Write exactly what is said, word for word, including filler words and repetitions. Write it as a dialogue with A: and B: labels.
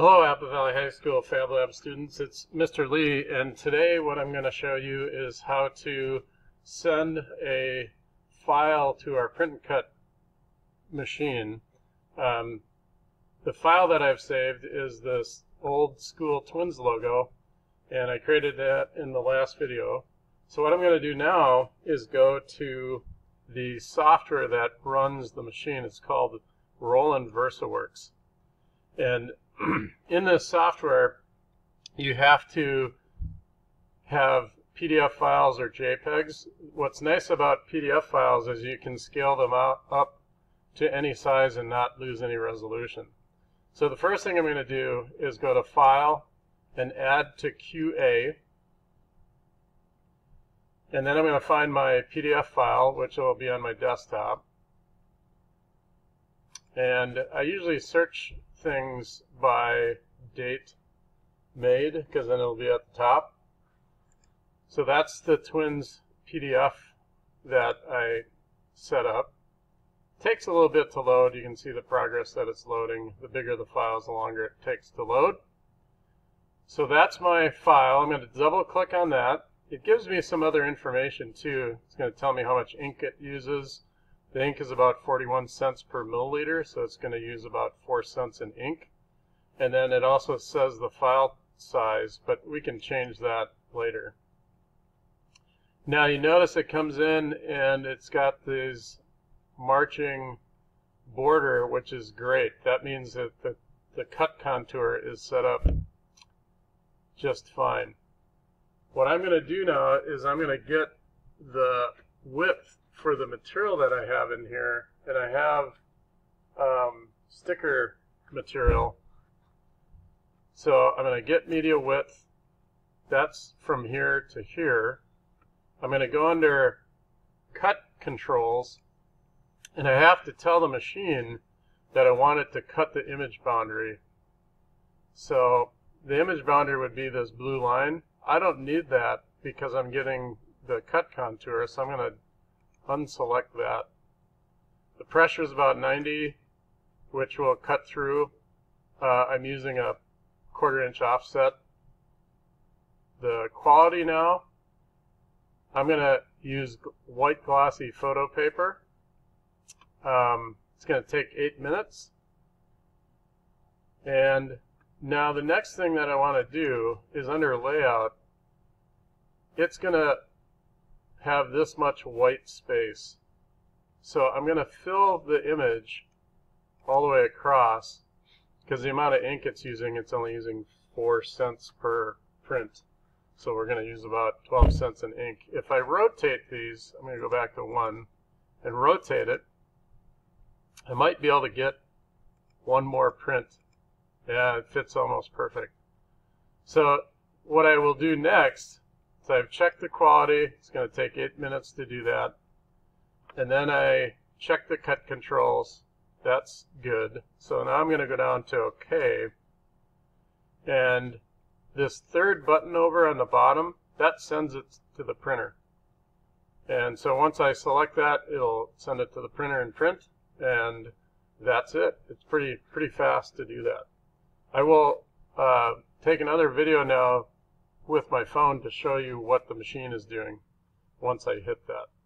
A: Hello, Apple Valley High School Fab Lab students. It's Mister Lee, and today what I'm going to show you is how to send a file to our print and cut machine. Um, the file that I've saved is this old school Twins logo, and I created that in the last video. So what I'm going to do now is go to the software that runs the machine. It's called Roland VersaWorks. And in this software, you have to have P D F files or JPEGs. What's nice about P D F files is you can scale them out, up to any size and not lose any resolution. So the first thing I'm going to do is go to File and Add to Q A. And then I'm going to find my P D F file, which will be on my desktop. And I usually search things by date made, because then it'll be at the top. So that's the Twins P D F that I set up. Takes a little bit to load. You can see the progress that it's loading. The bigger the files, the longer it takes to load. So that's my file. I'm going to double click on that. It gives me some other information too. It's going to tell me how much ink it uses. The ink is about forty-one cents per milliliter, so it's going to use about four cents in ink. And then it also says the file size, but we can change that later. Now you notice it comes in and it's got this marching border, which is great. That means that the, the cut contour is set up just fine. What I'm going to do now is I'm going to get the width for the material that I have in here, and I have um, sticker material. So I'm going to get media width. That's from here to here. I'm going to go under cut controls, and I have to tell the machine that I want it to cut the image boundary. So the image boundary would be this blue line. I don't need that because I'm getting the cut contour, so I'm going to unselect that. The pressure is about ninety, which will cut through. Uh, I'm using a quarter inch offset. The quality now, I'm going to use white glossy photo paper. Um, it's going to take eight minutes. And now the next thing that I want to do is under layout, it's going to have this much white space. So I'm going to fill the image all the way across, because the amount of ink it's using, it's only using four cents per print. So we're going to use about twelve cents in ink. If I rotate these, I'm going to go back to one and rotate it, I might be able to get one more print. Yeah, it fits almost perfect. So what I will do next, so I've checked the quality. It's going to take eight minutes to do that. And then I check the cut controls. That's good. So now I'm going to go down to OK. And this third button over on the bottom, that sends it to the printer. And so once I select that, it'll send it to the printer and print. And that's it. It's pretty, pretty fast to do that. I will uh, take another video now with my phone to show you what the machine is doing once I hit that.